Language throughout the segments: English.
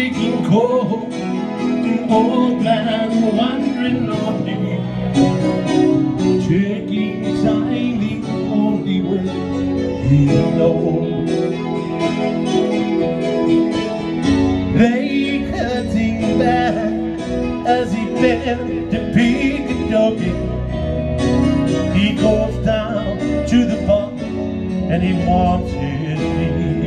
shaking cold, an old man wandering lonely, taking time the only way he knows. They cutting back as he bent to pick a doggy. He goes down to the pub and he wants his meat.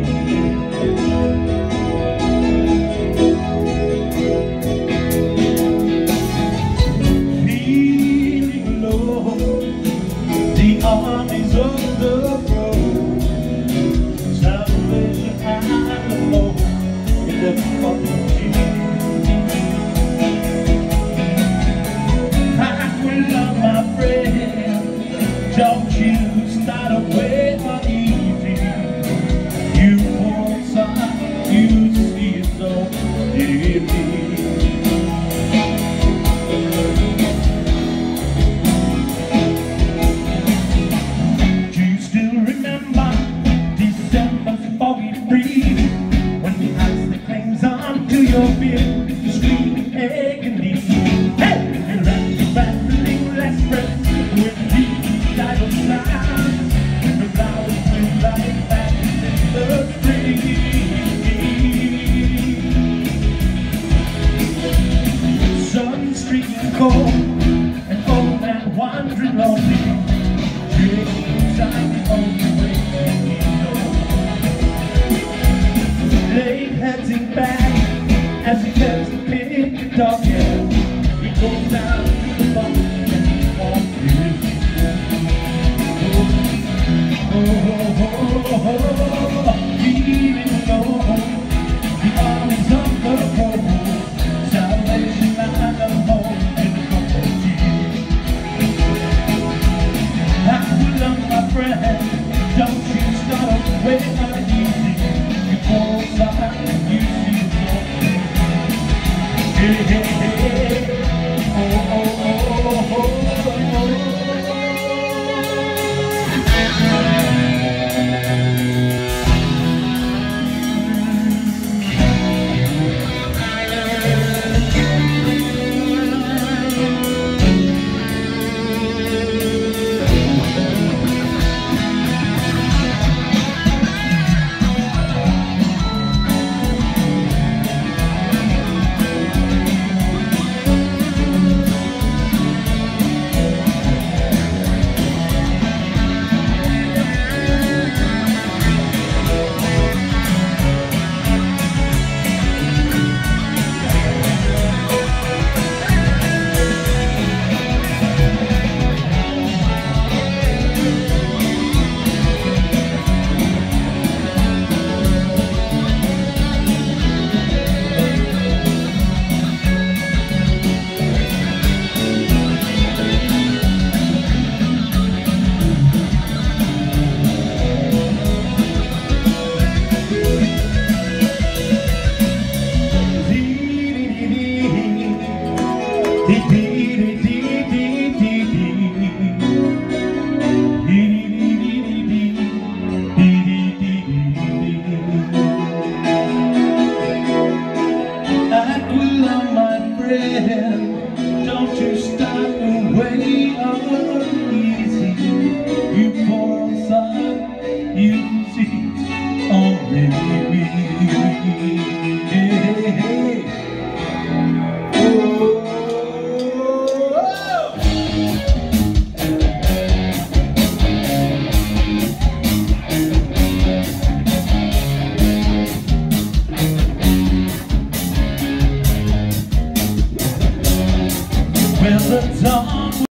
Feeling low, the armies of the road, salvation and the Lord in the fucking I will love my friend, don't you start away for easy. You poor son, you see it so deeply. Do you still remember December's foggy breeze, when the ice clings onto your beard, you scream agony? Hey! You ran the battling less breath with deep tidal sound. The flowers bloom like that in the spring. Sun streaking cold, an old man wandering lonely, drinking inside the only way he knows. Late heading back as he cuts the pink dog. He goes down to the bottom and he wants his. Feeling low, the armies of the road, salvation and the hope in the cup of tea. I will love my friend,